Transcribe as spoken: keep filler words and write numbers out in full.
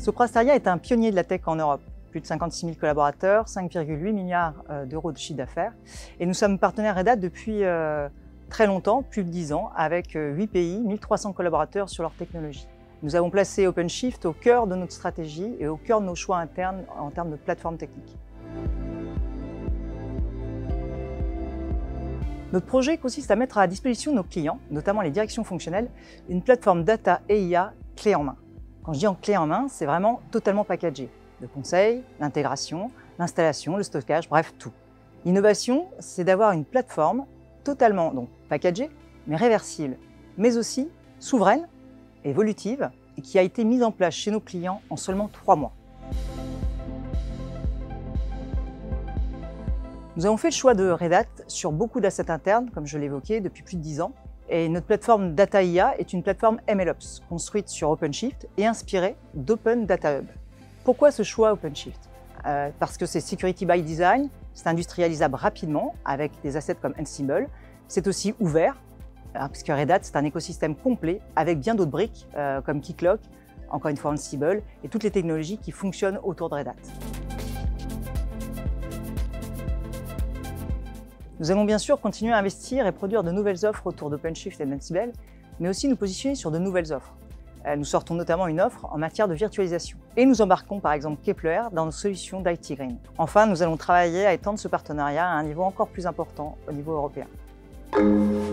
Sopra Steria est un pionnier de la tech en Europe. Plus de cinquante-six mille collaborateurs, cinq virgule huit milliards d'euros de chiffre d'affaires. Et nous sommes partenaires Red Hat depuis euh, très longtemps, plus de dix ans, avec huit pays, mille trois cents collaborateurs sur leur technologie. Nous avons placé OpenShift au cœur de notre stratégie et au cœur de nos choix internes en termes de plateforme technique. Notre projet consiste à mettre à disposition de nos clients, notamment les directions fonctionnelles, une plateforme data et I A clé en main. Quand je dis en clé en main, c'est vraiment totalement packagé. Le conseil, l'intégration, l'installation, le stockage, bref, tout. L'innovation, c'est d'avoir une plateforme totalement donc packagée, mais réversible, mais aussi souveraine, évolutive, et qui a été mise en place chez nos clients en seulement trois mois. Nous avons fait le choix de Red Hat sur beaucoup d'assets internes, comme je l'évoquais, depuis plus de dix ans. Et notre plateforme Data I A est une plateforme MLOps, construite sur OpenShift et inspirée d'Open Data Hub. Pourquoi ce choix OpenShift? euh, Parce que c'est Security by Design, c'est industrialisable rapidement avec des assets comme Ansible. C'est aussi ouvert, hein, puisque Red Hat, c'est un écosystème complet avec bien d'autres briques, euh, comme Keycloak, encore une fois Ansible, et toutes les technologies qui fonctionnent autour de Red Hat. Nous allons bien sûr continuer à investir et produire de nouvelles offres autour d'OpenShift et d'Ansible, mais aussi nous positionner sur de nouvelles offres. Nous sortons notamment une offre en matière de virtualisation. Et nous embarquons par exemple Kepler dans nos solutions d'I T Green. Enfin, nous allons travailler à étendre ce partenariat à un niveau encore plus important au niveau européen.